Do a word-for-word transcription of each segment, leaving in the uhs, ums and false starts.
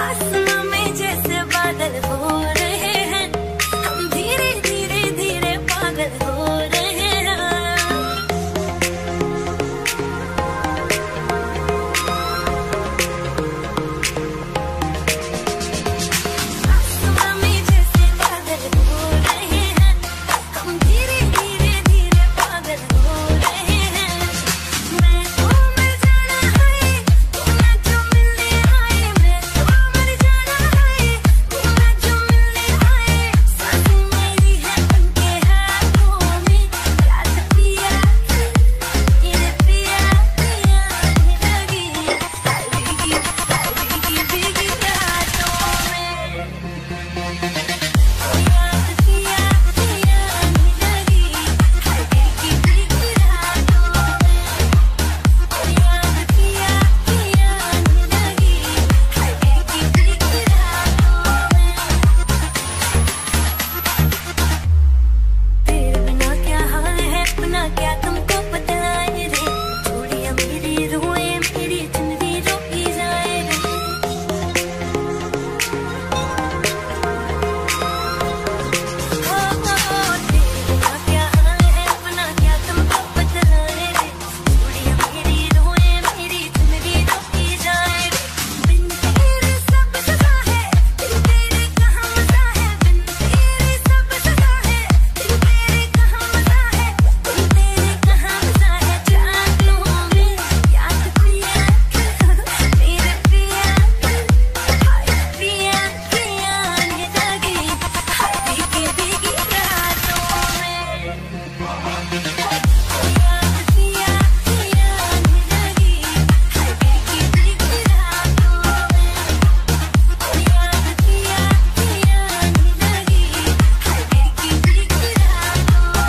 आसमां में जैसे बादल हो रहे हैं, हम धीरे धीरे धीरे पागल हो रहे हैं। आसमां में जैसे बादल हो रहे हैं, हम धीरे धीरे धीरे पागल हो रहे हैं। मैं तो मर जाना है, तू ना जो मिलने आए। मैं तो मर जाना है, तू ना जो मिलने आए। सांसें मेरी है उनके हाथों में, याद पिया ये पिया पिया लगी भीगी भीगी भीगी रातों में। याद पिया पिया लगी भीगी भीगी रातों में। याद पिया पिया लगी भीगी भीगी रातों में। तेरे बिना क्या हाल है, अपना क्या तुमको बतलाए रे। चूड़ियां मेरी रोए, मेरी चुनरी रोई जाए रे। हो हो तेरे बिना क्या हाल है, अपना क्या तुमको बतलाए रे। चूड़ियां मेरी रोए, मेरी चुनरी रोई जाए रे। बिन तेरे सब सजा है, बिन तेरे कहाँ मजा है। बिन तेरे सब सजा है, बिन तेरे कहाँ मजा है। बिन तेरे कहाँ मजा है। जागलू में याद पिया मेरे पिया, हाय पिया पिया ने लगी भीगी भीगी रातों में। याद पिया पिया ने लगी भीगी भीगी रातों में। याद पिया पिया ने लगी भीगी भीगी रातों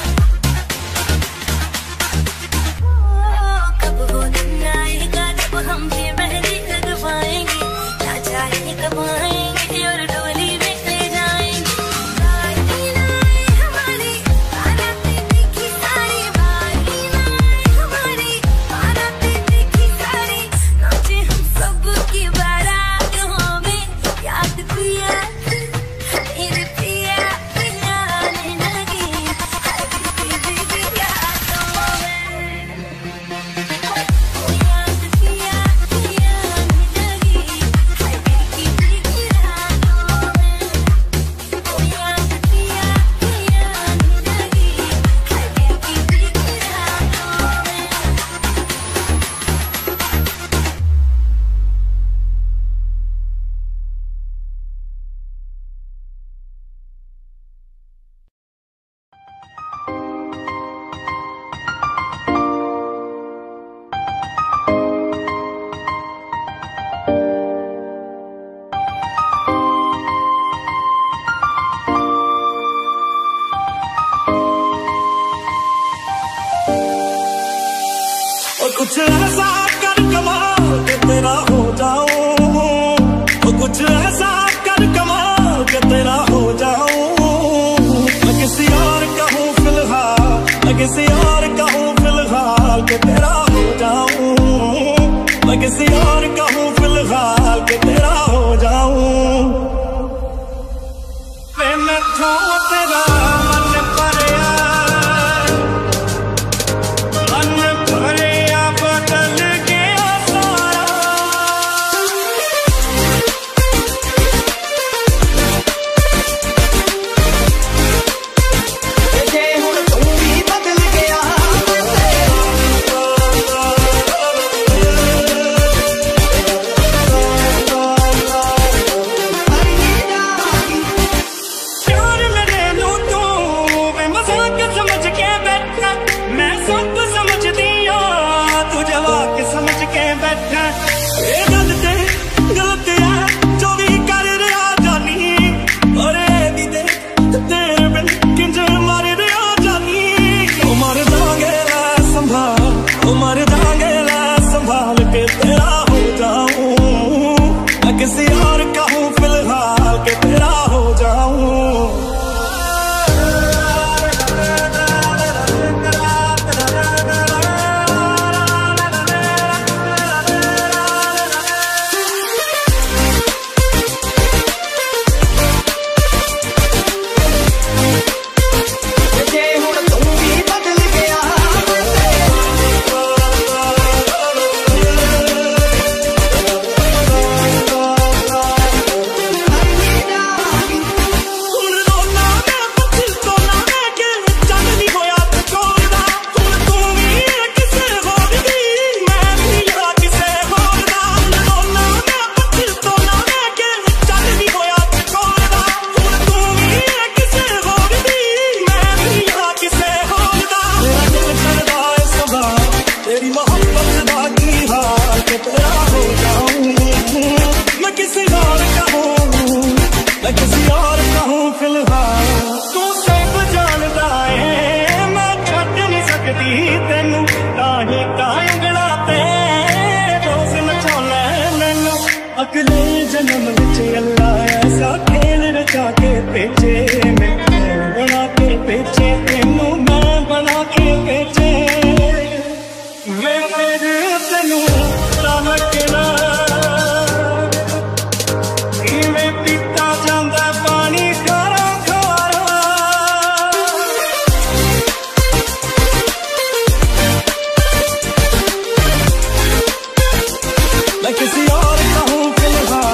में। कब वो दिन आएगा जब हम ये मेहंदी लगवाएंगे, ना जाने कब आएंगे और डोली में ले जाएंगे। बारी ना आए हमारी बारातें देखी सारी, बारी ना आए हमारी बारातें देखी सारी। नाचे हम सब की बारातों में। याद पिया मेरे पिया पिया ने लगी भीगी भीगी रातों में। याद पिया पिया ने लगी भीगी भीगी रातों में। याद पिया पिया ने लगी भीगी भीगी रातों में। और कुछ ऐसा कर कमाल के तेरा हो जाऊं। और कुछ ऐसा कर कमाल के तेरा हो जाऊं। मैं किसी और कहूँ फिलहाल, मैं किसी और कहूँ फिलहाल के तेरा हो जाऊं। मैं किसी और कहूँ फिलहाल के तेरा हो जाऊं। वे मैं छू तेरा मन भरिया, मन भरिया बदल गया सारा। जे हुण तू भी बदल गया प्यार मेरे नू तू अगले जन्म विच अल्लाह ऐसा खेल रचा के भेजे, मैं बना के भेजे तेनू, मैं बना के भेजे। मैं मेरे तेनू तलकना इवें पीता जांदा पानी खारा खारा। मैं किसी और का हूँ फिलहाल,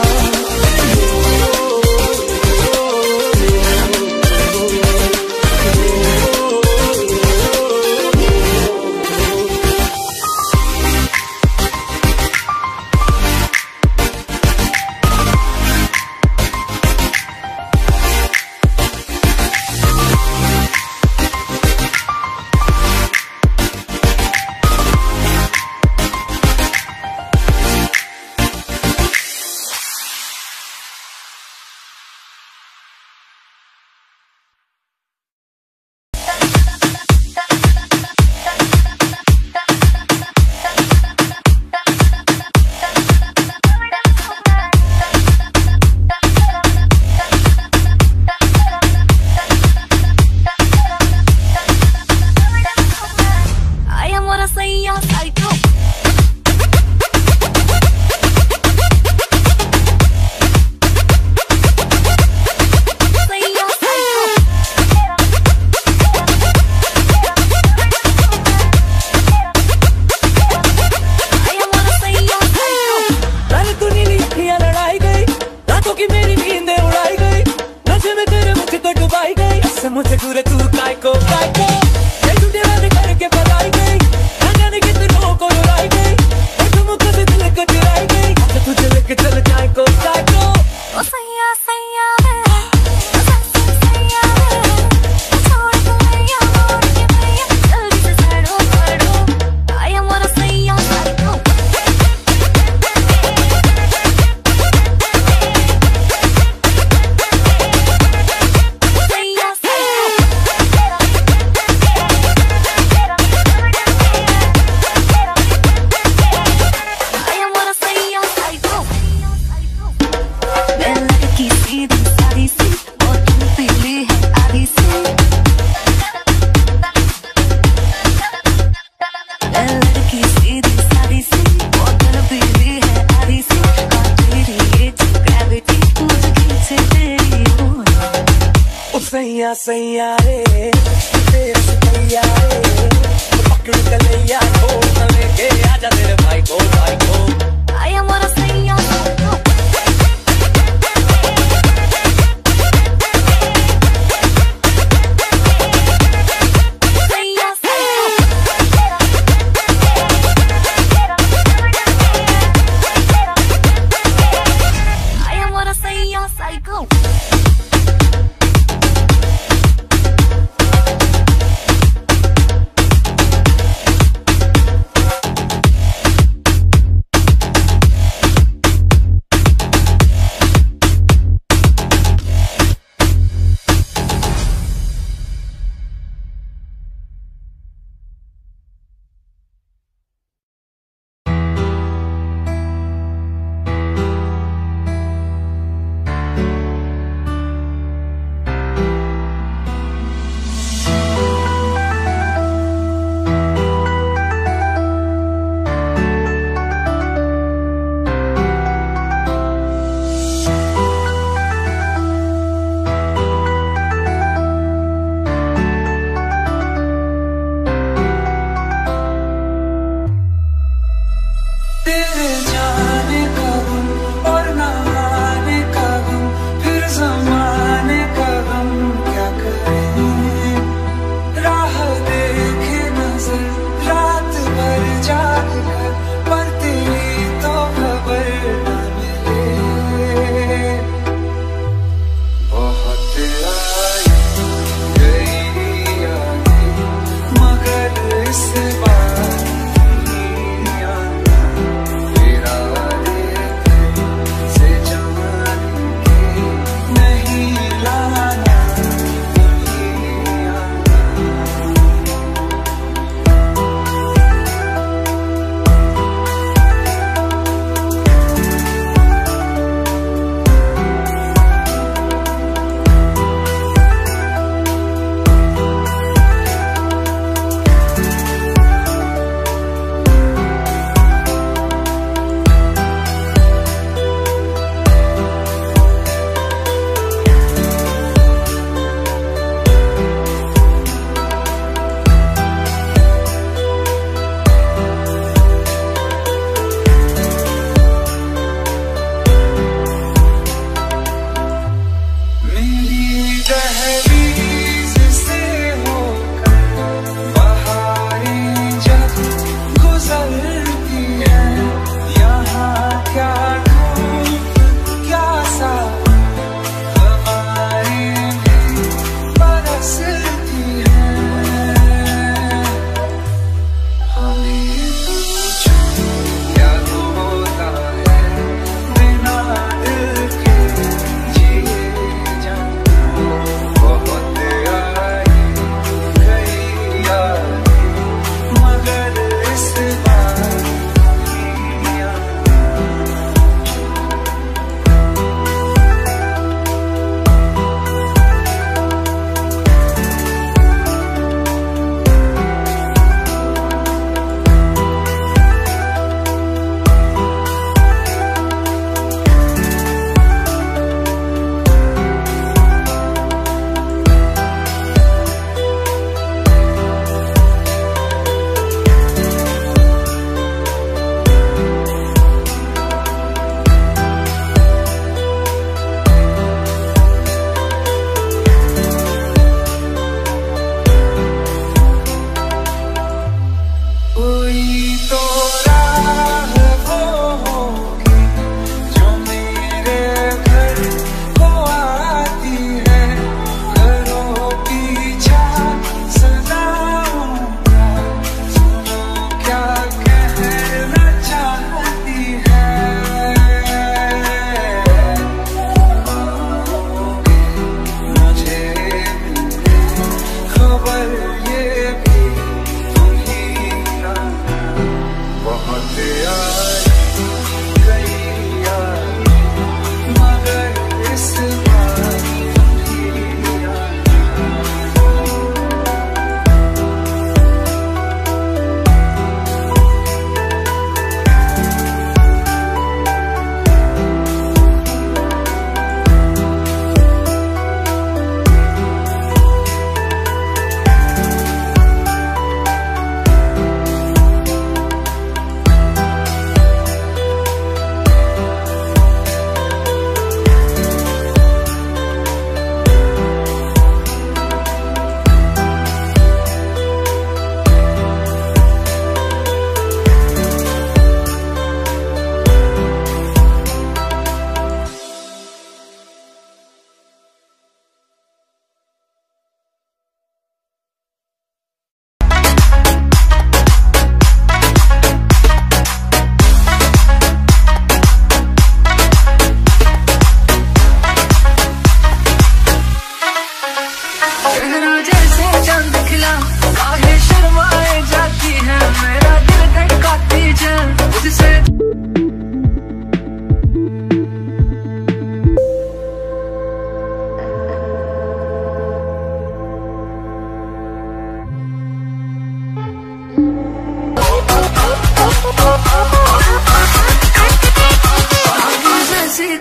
मुझे घूरे तू काय को काय को झूठे वादे करके बताई गई, ना जाने कितनों को रुलाई गई, तुम मुझसे दिल को चुराई गई। अच्छा तुझे लेके चल काय को काय को। ओ सैया सैया है, ओ सैया सैया है, छोड़ दो मैया मोड़ के मैया, जल्दी से सड़ो सड़ो, आया मोरा सैया साइको। सैया सैया रे तेरे से सैया रे, पकड़ के लैया छोड़ लेके आजा तेरे भाई को भाई को। आया मोरा सैया साइको। सैया साइको। आया मोरा सैया साइको।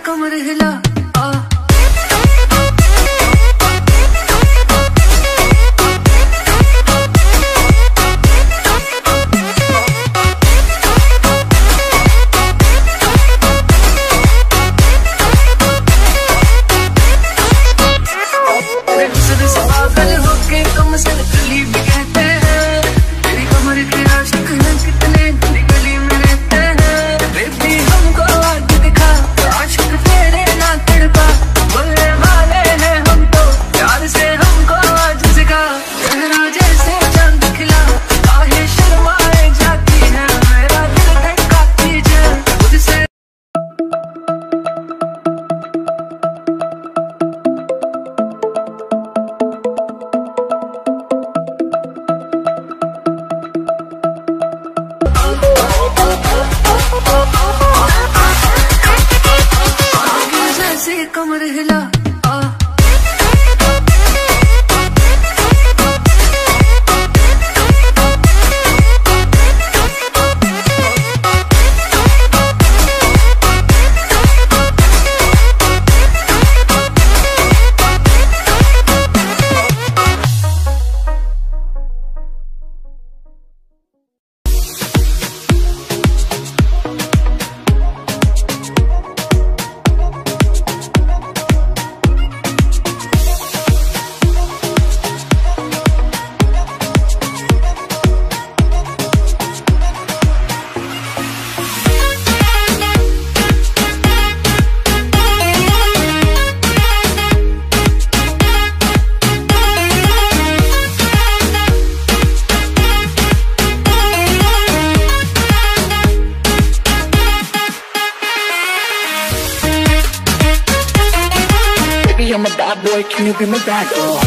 कमर हिला आ कमर हिला आ I'm a bad boy, can you be my bad girl?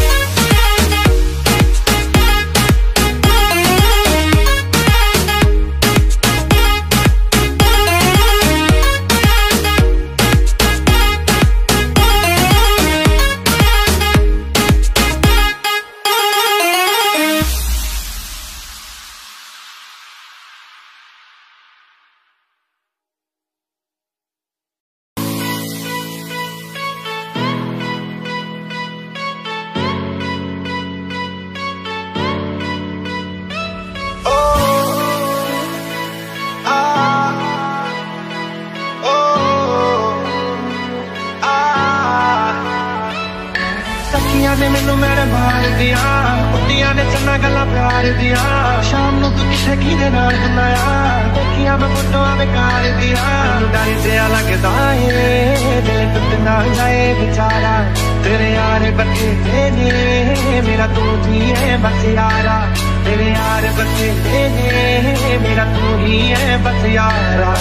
ने मैनू मेरे मार दिया कुत्तियां ने चन्ना गल्लां प्यार दिया शाम नू तू किथे किदे नाल बनाया देखिया मैं फोटोआं बेकार दिया डर जिहा लगदा ए दिल टुट ना जाए बेचारा तेरे यार बथेरे ने मेरा तू ही है बस यारा तेरे यार बथेरे ने मेरा तू ही है बस यारा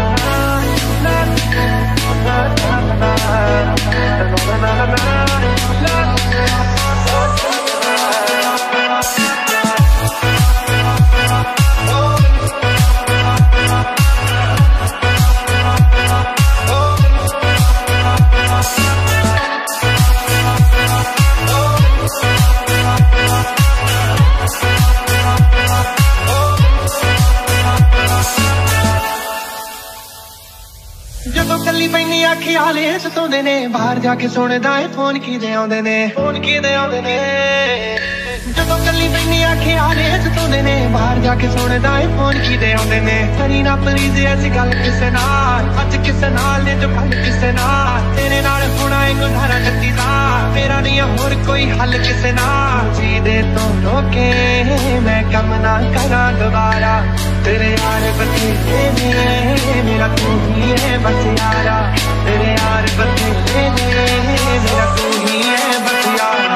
कली पैनी ख्याले सताउंदे ने बाहर जाके सुनदा है फोन किदे आउंदे ने फोन किदे आउंदे ने जदों कली पैनी ख्याले सताउंदे ने बाहर जाके सुनदा है फोन किदे आउंदे ने करी ना प्लीज ऐसी गल किसे नाल अज किसे नाल ने जो कल किसे नाल तेरे नाल होना है गुजारा जत्ती दा मेरा नहीं होर कोई हल किसे नाल जी दे तो रोके मैं कम ना करा दोबारा तेरे यार बथेरे ने मेरा तू ही है बस यारा तेरे यार बथेरे ने मेरा तू ही है बस यारा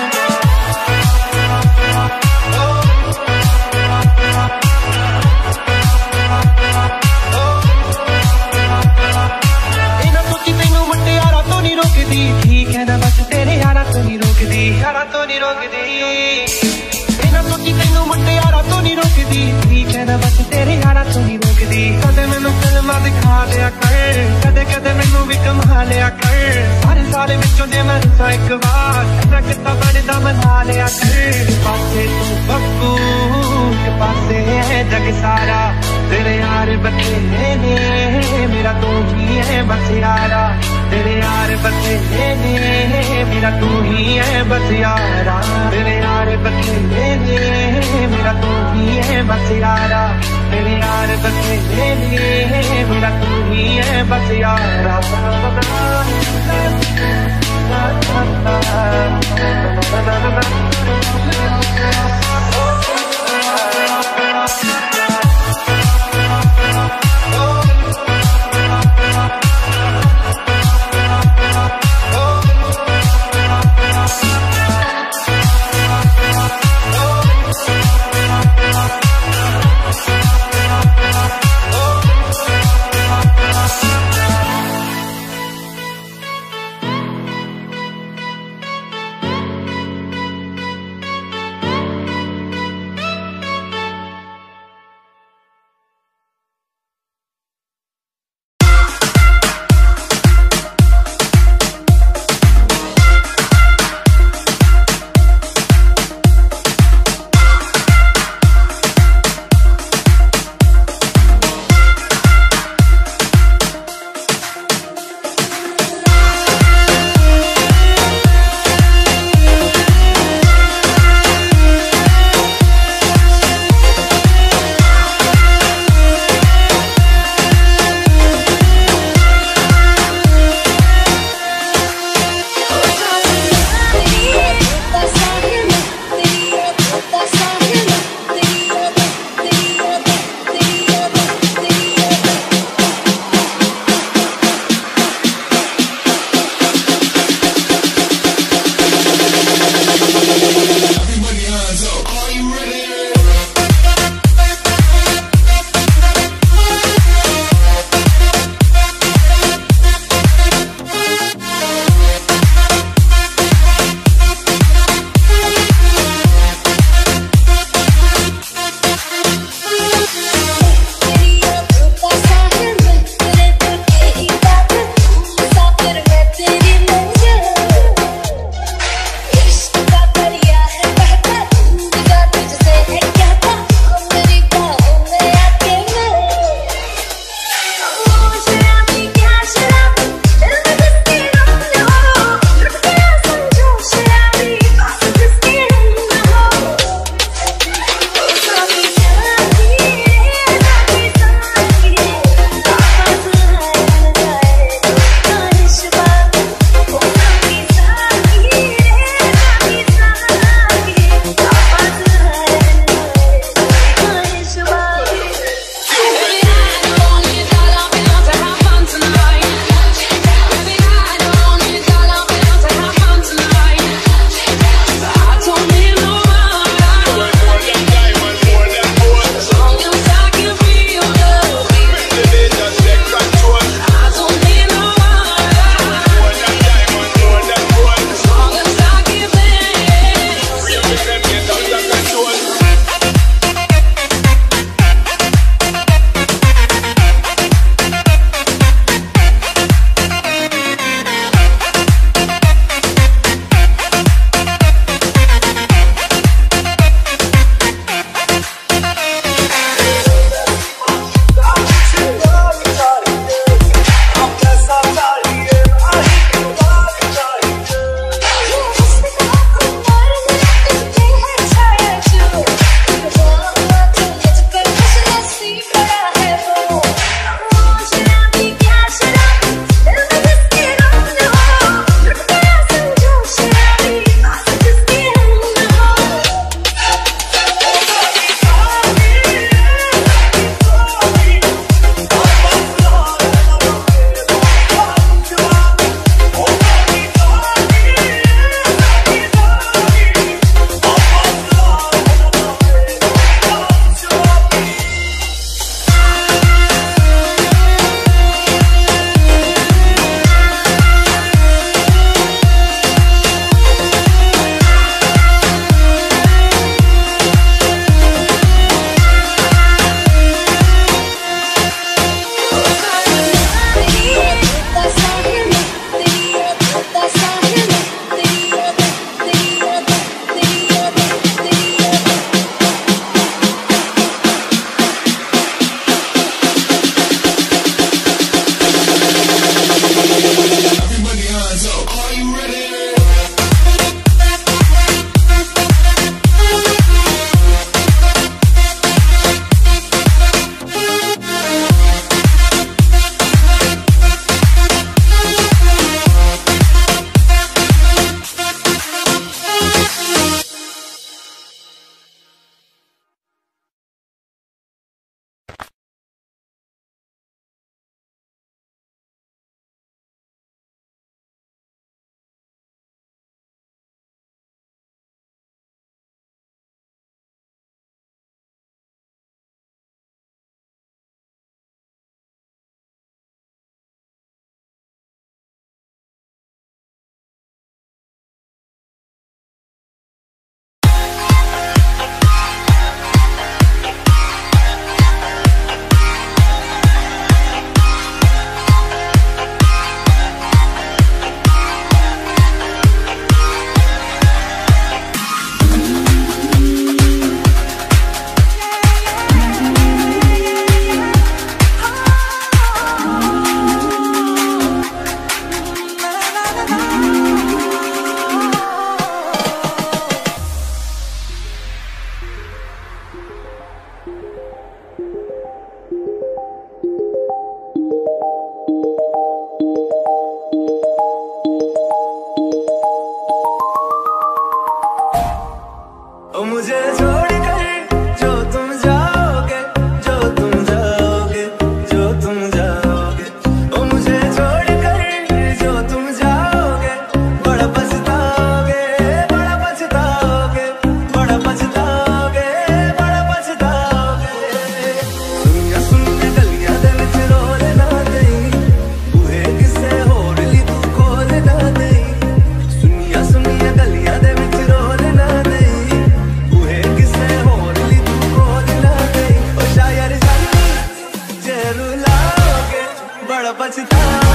इना सोची तैनू मुंडे यारा तो नहीं रोकदी ठीक है ना बस तेरे यारा तो नहीं रोकदी यारा तो नहीं रोकदी इना सोची तैनू मुंडे यारा तो नहीं रोकदी ठीक है ना बस तेरे यारा तो नहीं रोकदी कदे मैनू फिल्मां दिखा दिया कर कदे कदे मैनू भी कमा लिया कर सारे सारे विचों जे मैं रुसा एक बार ना किता बनदा मना लिया कर पासे तू बक्कू के पासे है जग सारा तेरे यार बथेरे ने मेरा तू ही है बस यारा बखेरे ने मेरा तू ही है बस यारा, तेरे यार बखेरे ने मेरा तू ही है बस यारा, तेरे यार बखेरे ने मेरा तू ही है बस यारा।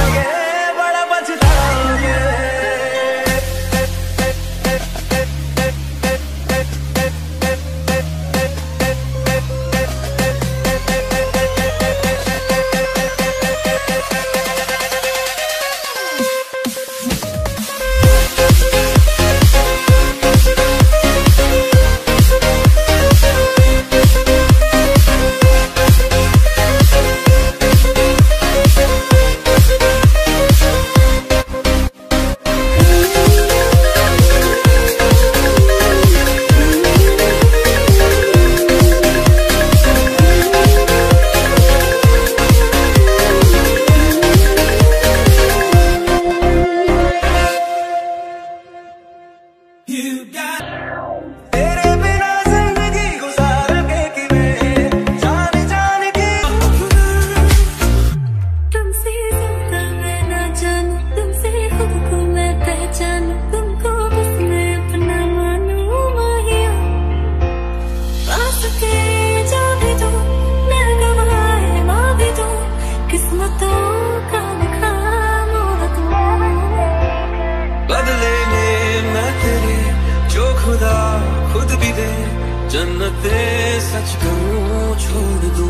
पछताओगे, बड़ा पछताओगे। खुद भी दे जन्नते सच कहूं छोड़ दूं।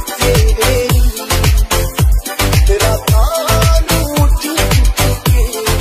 तेरा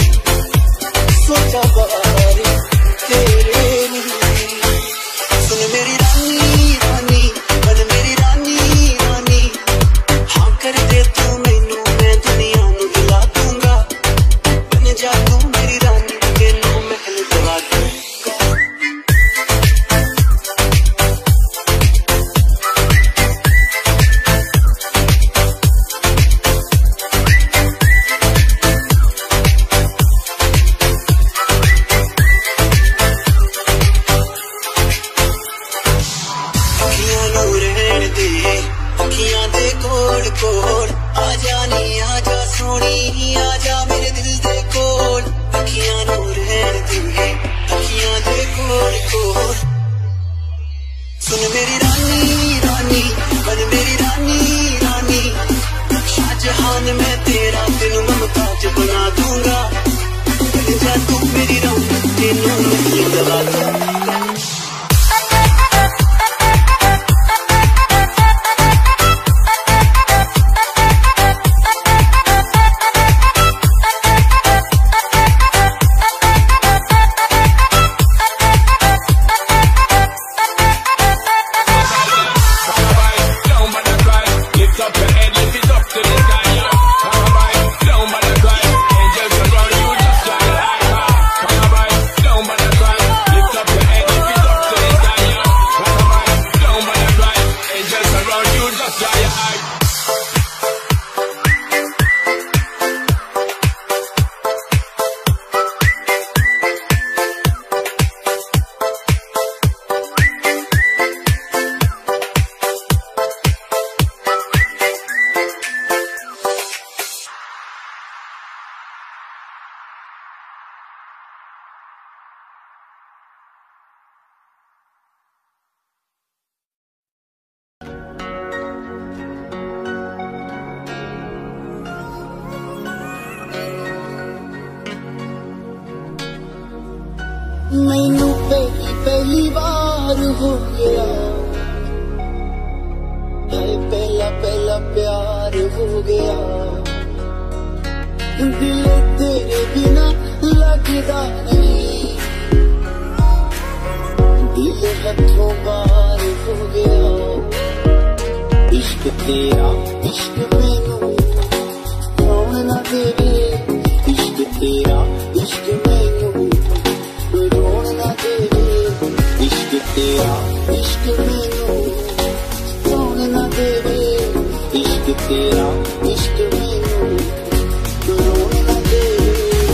मैनू पहली पहली बार हो गया है, पहला पहला प्यार हो गया। दिल तेरे बिना लगदा नहीं, दिल हथों बार हो गया। इश्क तेरा इश्क मैनू कौन ना देवे, इश्क तेरा इश्क मैनू रोन ना देवे। इश्क तेरा इश्क मैनू कौन ना देवे, इश्क तेरा इश्क मैनू रोन ना देवे।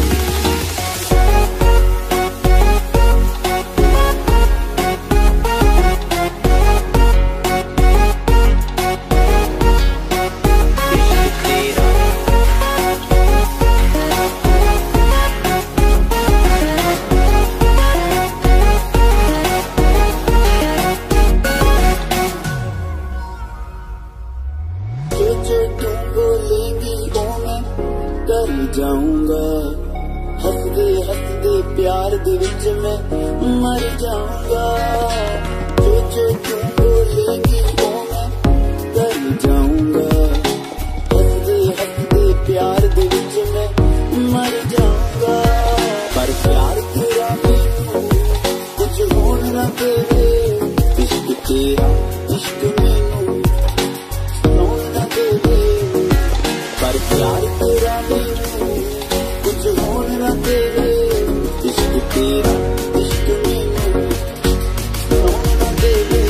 जाऊंगा हंसदे हंसदे प्यार दे विच मैं मर जाऊंगा। जो जो तुम बोलेगी वो मैं कर जाऊंगा, हंसदे हंसदे प्यार दे विच मैं मर जाऊंगा। पर प्यार तेरा मैनू कुछ होन ना देवे, इश्क तेरा इश्क मैनू होन ना देवे। पर प्यार तेरा मैनू कुछ होन ना देवे, इश्क तेरा इश्क मैनू होन ना देवे।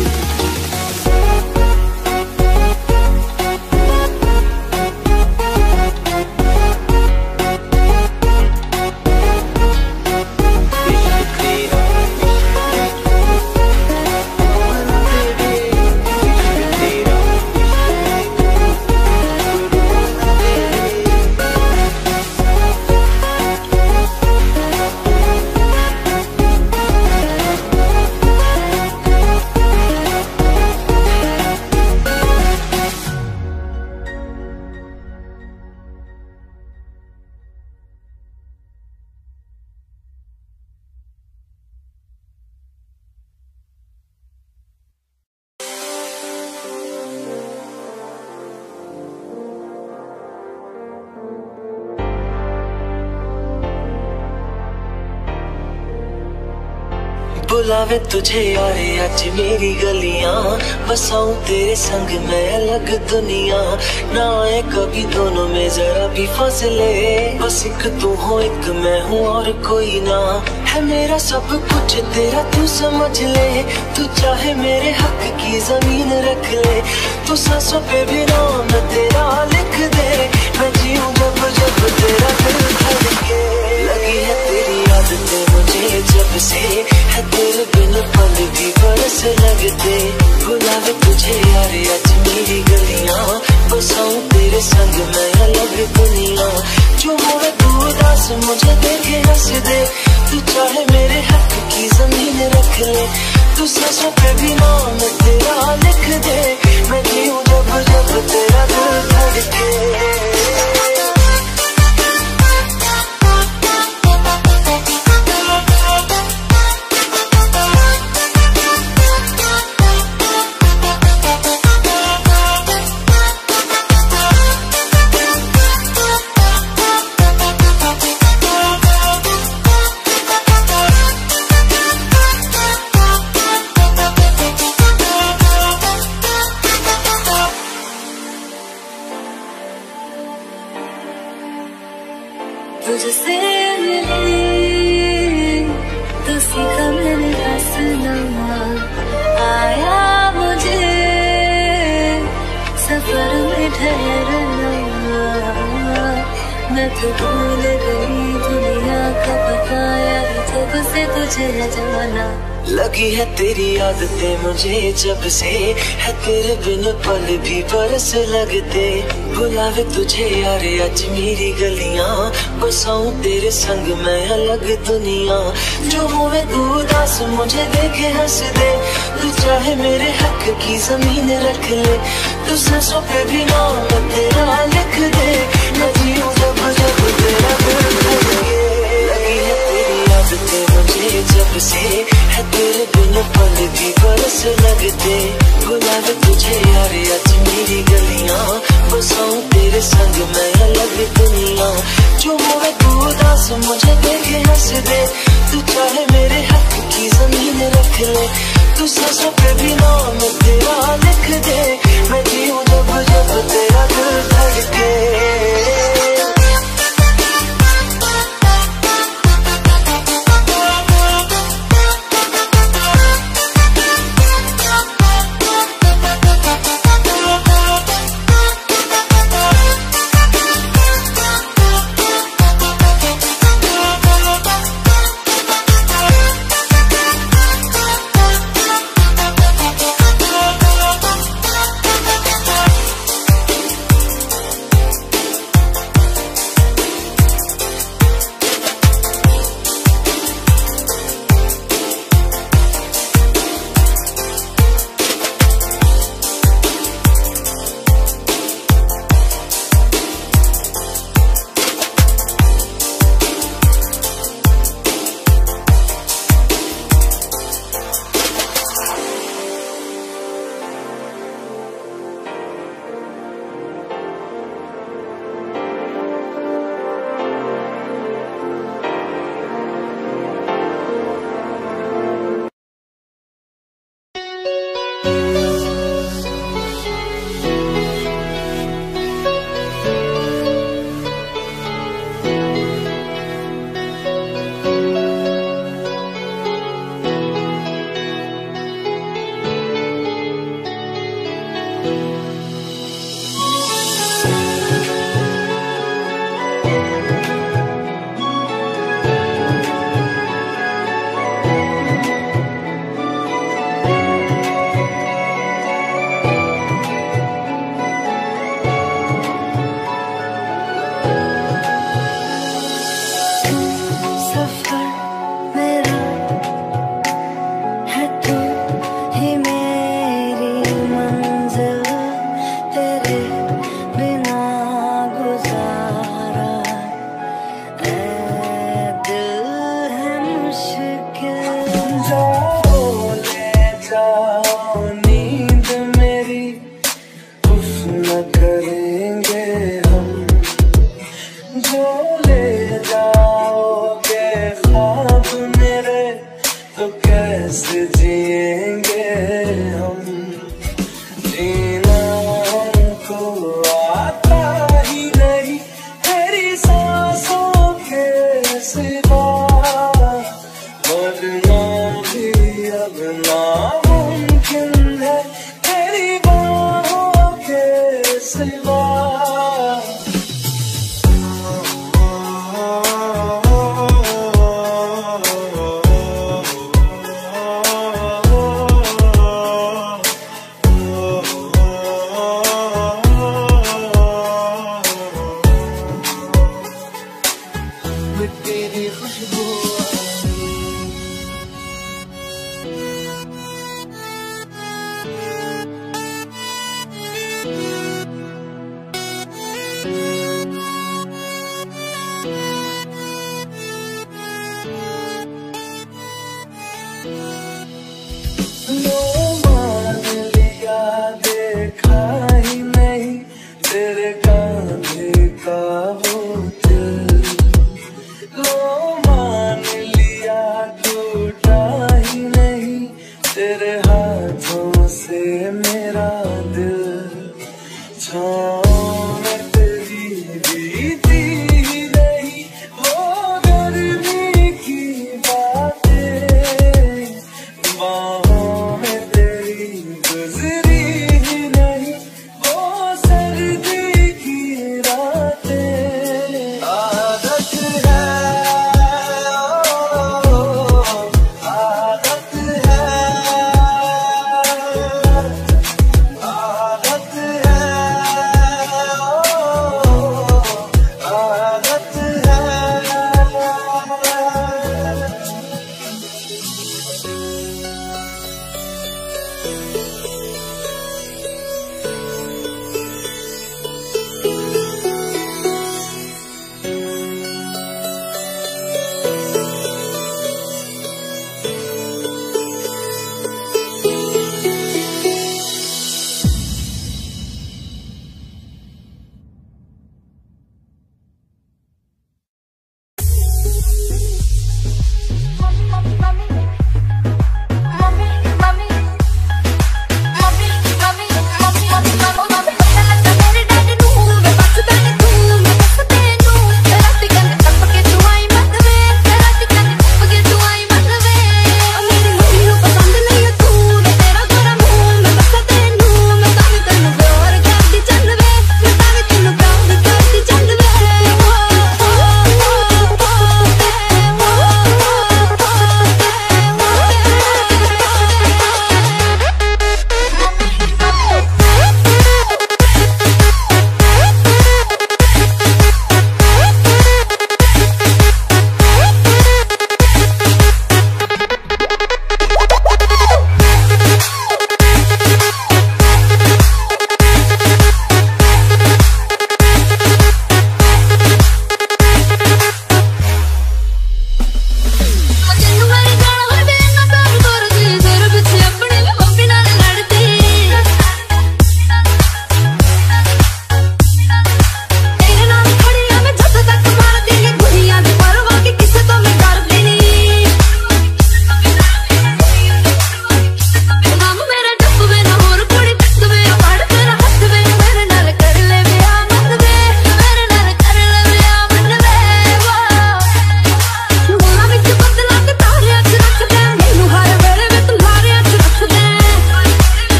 बुलावे तुझे यारे आज मेरी गलियां, बसाऊं तेरे संग मैं अलग दुनिया। ना आए कभी दोनों में जरा भी फासले, बस एक तू हो एक मैं हूँ और कोई ना। है मेरा सब कुछ तेरा तू समझ ले, तू चाहे मेरे हक की जमीन रख ले। तू सांसों पे भी नाम तेरा लिख दे, मैं जीऊं जब जब तेरा दिल धड़के। लगी है तेरी आदतें मुझे जब से, है तेरे बिन पल भी बरस लगते। बुलावे तुझे यारे आज मेरी गलियां, बसाऊं तेरे संग मैं अलग दुनिया। जो होवे तू उदास मुझे देखे हंस दे, तू चाहे मेरे हक की जमीन रख ले। तू सांसों पे भी नाम तेरा लिख दे, मैं जीऊं जब जब तेरा दिल धड़के। तुझसे मिली तो सीखा मैंने हंसना, आया मुझे सफर में ठहरना। मैं तो भूल गई दुनिया का बताया जब से तुझे न जाना। लगी है तेरी आदतें मुझे जब से, है तेरे बिन पल भी बरस लगते। बुलावे तुझे यारे आज मेरी गलियां, बसाऊं तेरे संग मैं अलग दुनिया। जो होवे तू उदास मुझे देखे हंस दे, तू चाहे मेरे हक की जमीन रख ले। तू सांसों पे भी नाम तेरा लिख दे, मैं जीऊं जब जब तेरा दिल धड़के। लगी है तेरी आदतें मुझे दे, बुलावे तुझे यारे आज मेरी गलियां, बसाऊं तेरे संग मैं अलग दुनिया। जो होवे तू उदास मुझे देखे हंस दे, तू चाहे मेरे हक की जमीन रख ले, तू सांसों पे भी नाम तेरा लिख दे, मैं जीऊं जब जब तेरा दिल धड़के। लो मान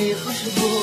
की खुशबू